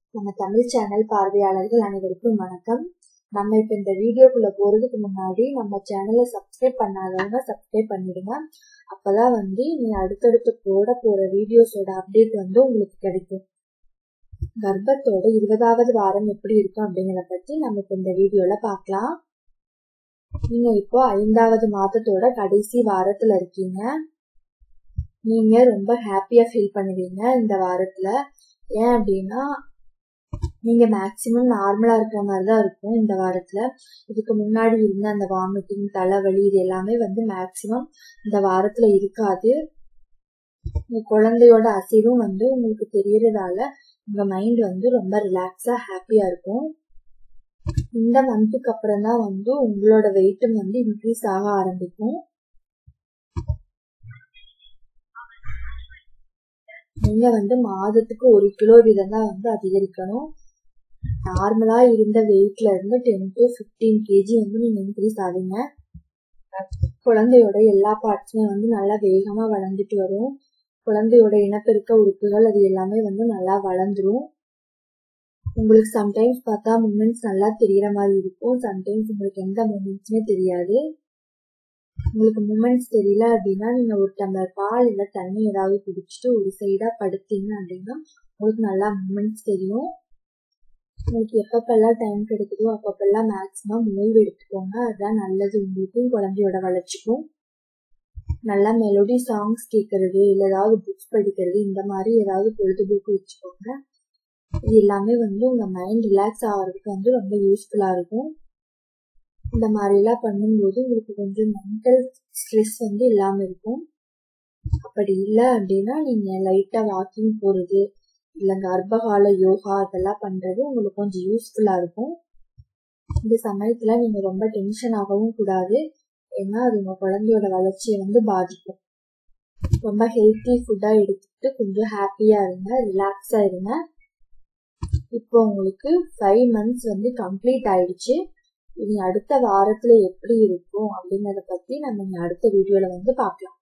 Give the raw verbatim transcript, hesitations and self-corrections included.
நம்ம தமிழ் சேனல் பார்வையாளர்கள் அனைவருக்கும் வணக்கம். நம்ம இப்ப இந்த வீடியோக்குள்ள போறதுக்கு முன்னாடி நம்ம சேனலை சப்ஸ்கிரைப் பண்ணாதவங்க சப்ஸ்கிரைப் பண்ணிடுங்க. அப்பதான் வந்து நீ அடுத்தடுத்து போட போற வீடியோஸோட அப்டேட் வந்து உங்களுக்கு கிடைக்கும். கர்ப்பத்தோட இருபதாவது வாரம் எப்படி இருக்கும் அப்படிங்கிறத பத்தி நம்ம இப்ப இந்த வீடியோல பார்க்கலாம். நீங்க இப்போ ஐந்தாவது மாதத்தோட கடைசி வாரத்துல இருக்கீங்க. நீங்க ரொம்ப ஹாப்பியா ஃபீல் பண்ணுவீங்க இந்த வாரத்துல. ஏன் அப்படின்னா நீங்க மேக்சிமம் நார்மலா இருக்கிற மாதிரிதான் இருக்கும் இந்த வாரத்துல. இதுக்கு முன்னாடி இருந்த அந்த வாமிட்டிங், தலைவலி இது எல்லாமே வந்து மேக்சிமம் இந்த வாரத்துல இருக்காது. உங்க குழந்தையோட அசைவும் வந்து உங்களுக்கு தெரியறதால உங்க மைண்ட் வந்து ரொம்ப ரிலாக்ஸா ஹாப்பியா இருக்கும். இந்த மந்த்துக்கு அப்புறம் தான் வந்து உங்களோட வெயிட்டும் வந்து இன்க்ரீஸ் ஆக ஆரம்பிக்கும். நீங்க வந்து மாதத்துக்கு ஒரு கிலோ வீதம் தான் வந்து அதிகரிக்கணும். நார்மலா இருந்த வெயிட்ல இருந்து டென் டு பிப்டீன் கேஜி வந்து நீங்க இன்க்ரீஸ் ஆகுங்க. குழந்தையோட எல்லா பார்ட்ஸுமே வந்து நல்லா வேகமா வளர்ந்துட்டு வரும். குழந்தையோட இனப்பெருக்க உறுப்புகள் அது எல்லாமே வந்து நல்லா வளர்ந்துரும். உங்களுக்கு சம்டைம்ஸ் பார்த்தா மூமெண்ட்ஸ் நல்லா தெரியற மாதிரி இருக்கும். சம்டைம்ஸ் உங்களுக்கு எந்த மூமெண்ட்ஸுமே தெரியாது. உங்களுக்கு மூமெண்ட்ஸ் தெரியல அப்படின்னா நீங்க ஒரு டம்ளர் பால் இல்ல தண்ணி ஏதாவது குடிச்சிட்டு ஒரு சைடா படுத்தீங்க அப்படின்னா உங்களுக்கு நல்லா மூமெண்ட்ஸ் தெரியும். உங்களுக்கு எப்பப்பெல்லாம் டைம் கிடைக்குதோ அப்பப்பெல்லாம் மேக்சிமம் ஓய்வு எடுத்துக்கோங்க. அதுதான் நல்லது உங்களுக்கும் குழந்தையோட வளர்ச்சிக்கும். நல்லா மெலோடி சாங்ஸ் கேட்கறது இல்ல ஏதாவது புக்ஸ் படிக்கிறது இந்த மாதிரி ஏதாவது பொழுதுபோக்கு வச்சுக்கோங்க. இது எல்லாமே வந்து உங்க மைண்ட் ரிலாக்ஸ் ஆகிறதுக்கு வந்து ரொம்ப யூஸ்ஃபுல்லா இருக்கும். இந்த மாதிரி எல்லாம் பண்ணும்போது உங்களுக்கு கொஞ்சம் மென்டல் ஸ்ட்ரெஸ் வந்து இல்லாம இருக்கும். அப்படி இல்லை அப்படின்னா நீங்க லைட்டா வாக்கிங் போறது இல்ல கர்ப்பகால யோகா அதெல்லாம் பண்றது உங்களுக்கு கொஞ்சம் யூஸ்ஃபுல்லா இருக்கும். இந்த சமயத்துல நீங்க ரொம்ப டென்ஷன் ஆகவும் கூடாது. ஏன்னா அது உங்க குழந்தையோட வளர்ச்சியை வந்து பாதிக்கும். ரொம்ப ஹெல்த்தி ஃபுட்டா எடுத்துட்டு கொஞ்சம் ஹாப்பியா இருங்க, ரிலாக்ஸா இருங்க. இப்போ உங்களுக்கு ஃபைவ் மந்த்ஸ் வந்து கம்ப்ளீட் ஆயிடுச்சு. இனி அடுத்த வாரத்துல எப்படி இருக்கும் அப்படிங்கறத பத்தி நம்ம அடுத்த வீடியோல வந்து பார்க்கலாம்.